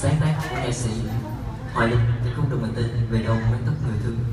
sáng tác của nghệ sĩ Hoài Linh để không được mình tin về đâu mái tóc người thương.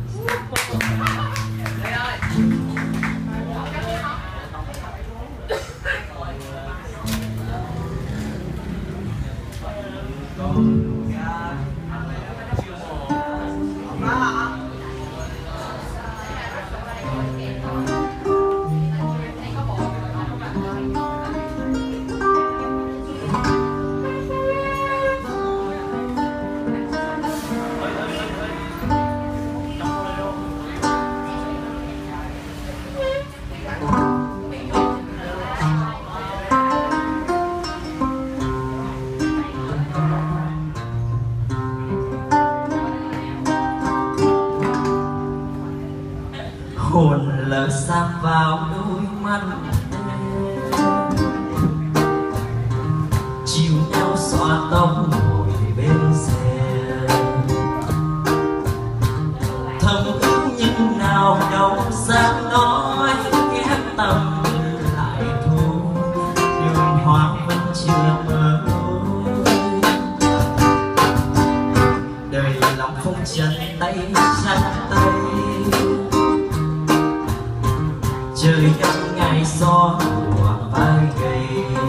Hồn lỡ xa vào đôi mắt chiều nhau xóa tóc ngồi bên xe, thầm ước nhưng nào đâu dám nói ghét tâm lại thôi, đường hoa vẫn chưa mơ đời lòng không chân tay chân tay trời nắng ngày gió của vai gầy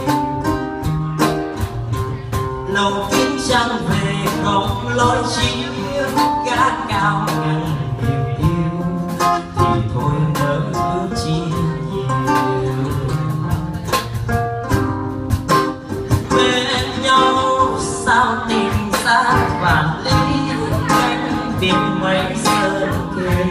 lâu kín trăng về không lối chiếu gác cao ngăn niềm yêu thì thôi nỡ chi nhiều bên nhau sao tìm ra vạn lý cách biệt mấy giờ kề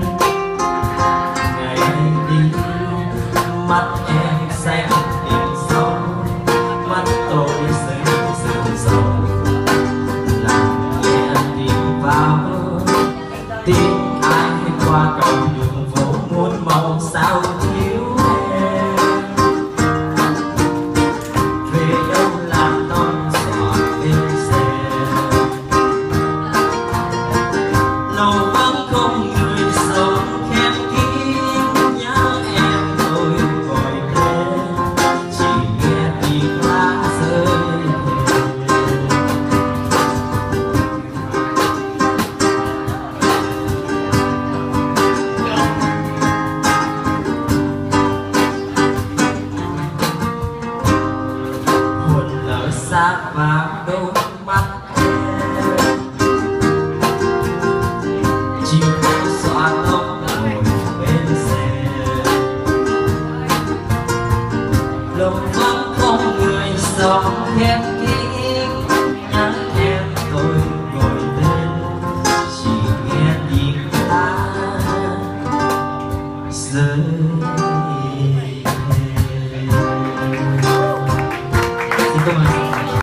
mắt em xanh tìm sâu mắt tôi sương sâu làm nghe tìm vào tiếng ai qua cầu đường phố muôn màu sao thiếu em về đâu làm non giọt bên xe lâu vẫn không người sống khép kín nhớ em tôi gọi tên chỉ nghe tiếng lá rơi hồn lỡ xa vào đôi mắt em chiều nay xóa tóc ngồi bên xe lòng vẫn không người sống khép kín nhớ em tôi gọi tên chỉ nghe tiếng lá rơi